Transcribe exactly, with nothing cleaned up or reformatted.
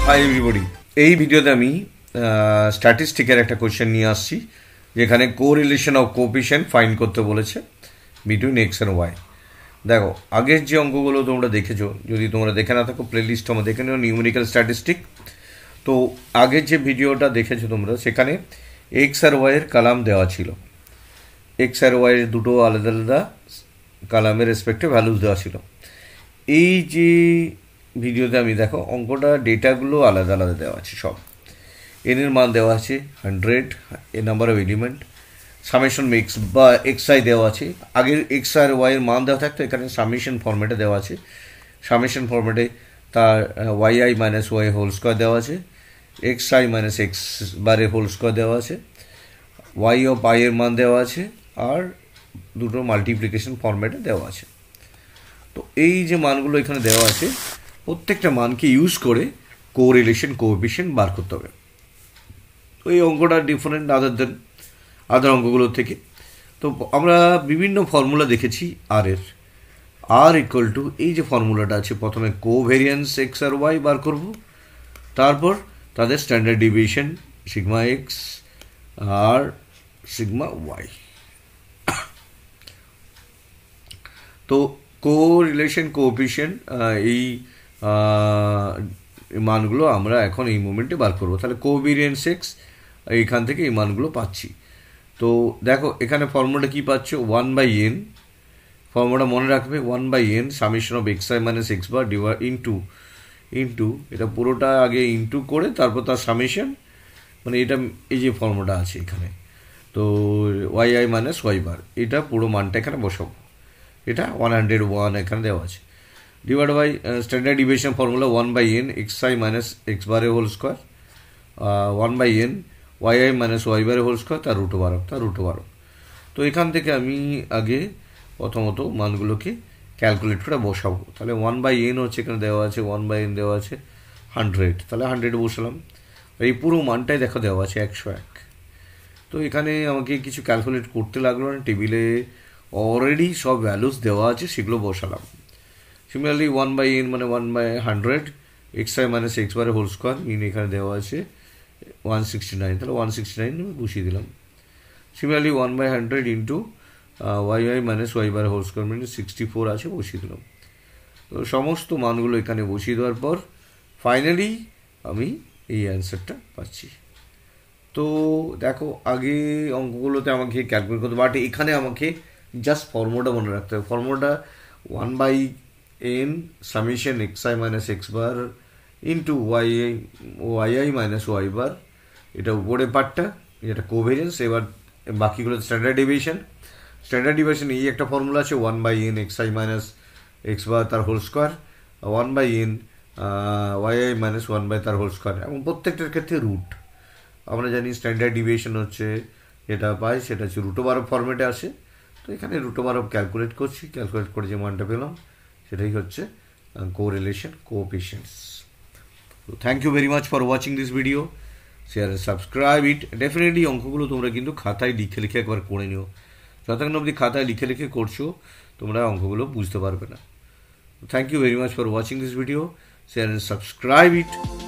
Hi everybody, এই ভিডিওতে আমি স্ট্যাটিস্টিকের একটা কোয়েশ্চেন নিয়ে আসছি যেখানে কোরিলেশন অফ কোএফিশিয়েন্ট ফাইন্ড করতে বলেছে বিটুইন এক্স অ্যান্ড ওয়াই। দেখো, আগের যে অঙ্কগুলো তোমরা দেখেছো, যদি তোমরা দেখে না থাকো প্লেলিস্ট তোমরা দেখে নিও, নিউমেরিক্যাল স্ট্যাটিস্টিক। তো আগের যে ভিডিওটা দেখেছো তোমরা, সেখানে এক্স আর ওয়াইয়ের কালাম দেওয়া ছিল, এক্স আর ওয়াইয়ের দুটো আলাদা আলাদা কালামের রেসপেক্টে ভ্যালুস দেওয়া ছিল। এই যে ভিডিওতে আমি দেখো অঙ্কটা ডেটাগুলো আলাদা আলাদা দেওয়া আছে, সব এনের মান দেওয়া আছে hundred, a number of element, summation X বা এক্স আই দেওয়া আছে। আগের এক্স আর ওয়াইয়ের মান দেওয়া থাকতো, এখানে সামেশন ফর্মেটে দেওয়া আছে। সামেশন ফর্মেটে তার Y I minus Y whole square দেওয়া আছে, এক্স আই মাইনাস এক্স বারের হোল স্কোয়ার দেওয়া আছে, ওয়াই অফ আই এর মান দেওয়া আছে, আর দুটো মাল্টিপ্লিকেশন ফর্মেটে দেওয়া আছে। তো এই যে মানগুলো এখানে দেওয়া আছে, প্রত্যেকটা মানকে ইউজ করে কোরিলেশন কোএফিশিয়েন্ট বার করতে হবে। তো এই অঙ্কটা ডিফারেন্ট আদার দেন আদার অঙ্কগুলোর থেকে। তো আমরা বিভিন্ন ফর্মুলা দেখেছি আর এর, আর ইকুয়াল টু এই যে ফর্মুলাটা আছে, প্রথমে কোভেরিয়েন্স এক্স আর ওয়াই বার করব, তারপর তাদের স্ট্যান্ডার্ড ডিভিয়েশন সিগমা এক্স আর সিগমা ওয়াই। তো কোরিলেশন কোএফিশিয়েন্ট এই মানগুলো আমরা এখন এই মোমেন্টে বার করবো। তাহলে কোভেরিয়েন্স এক্স এইখান থেকে এই মানগুলো পাচ্ছি। তো দেখো এখানে ফর্মুলাটা কী পাচ্ছ, ওয়ান বাই এন, ফর্মুলাটা মনে রাখবে, one by N summation of X I minus X bar divide into into এটা পুরোটা আগে ইন্টু করে তারপর তার সামেশন, মানে এটা এই যে ফর্মুলাটা আছে এখানে, তো Y I minus Y bar, এটা পুরো মানটা এখানে বসাবো, এটা ওয়ান হান্ড্রেড ওয়ান এখানে দেওয়া আছে, divide by standard deviation formula one by N X I minus X বারের whole square, one by N Y I minus Y বারের হোল স্কোয়ার, তার রুট বারো, তার রুট বারো। তো এখান থেকে আমি আগে প্রথমত মানগুলোকে ক্যালকুলেট করে বসাবো। তাহলে ওয়ান বাই এন হচ্ছে এখানে দেওয়া আছে, ওয়ান বাই এন দেওয়া আছে হান্ড্রেড, তাহলে হান্ড্রেড বসালাম। এই পুরো মানটাই দেখো দেওয়া আছে একশো এক। তো এখানে আমাকে কিছু ক্যালকুলেট করতে লাগলো না, টেবিলে অলরেডি সব ভ্যালুস দেওয়া আছে, সেগুলো বসালাম। সিমিলারলি ওয়ান বাই এন মানে one by hundred X I minus X বারের হোল স্কোয়ার, ইন এখানে দেওয়া আছে ওয়ান সিক্সটি নাইন, তাহলে ওয়ান সিক্সটি নাইন বসিয়ে দিলাম। Similarly one by hundred into Y I minus Y বারের হোল স্কোয়ার মানে সিক্সটি ফোর আছে, বসিয়ে দিলাম। তো সমস্ত মানগুলো এখানে বসিয়ে দেওয়ার পর ফাইনালি আমি এই অ্যান্সারটা পাচ্ছি। তো দেখো আগে অঙ্কগুলোতে আমাকে ক্যালকুলেট করতে, বাট এখানে আমাকে জাস্ট ফর্মুলাটা মনে রাখতে হবে। ফর্মুলাটা one by N summation X I minus X bar into Y I Y I minus Y bar, এটা উপরে পার্টটা, এটা কোভেরিয়েন্স। এবার বাকিগুলো স্ট্যান্ডার্ড ডিভিয়েশন। স্ট্যান্ডার্ড ডিভিয়েশন এই একটা ফর্মুলা আছে, one by N X I minus X bar তার whole square, one by N Y I minus one by তার হোল স্কোয়ার, এবং প্রত্যেকটার ক্ষেত্রে রুট। আমরা জানি স্ট্যান্ডার্ড ডিভিয়েশন হচ্ছে যেটা পাই সেটা হচ্ছে রুট ওভার ফর্মেটে আসে। তো এখানে রুট ওভার ক্যালকুলেট করছি, ক্যালকুলেট করে যে মানটা পেলাম সেটাই হচ্ছে কোরিলেশন কোএফিশিয়েন্টস। তো thank you very much for watching this video, share subscribe it. Definitely অঙ্কগুলো তোমরা কিন্তু খাতায় লিখে লিখে একবার করে নিও, যতক্ষণ অবধি খাতায় লিখে লিখে করছো তোমরা অঙ্কগুলো বুঝতে পারবে না। Thank you very much for watching this video, share subscribe it.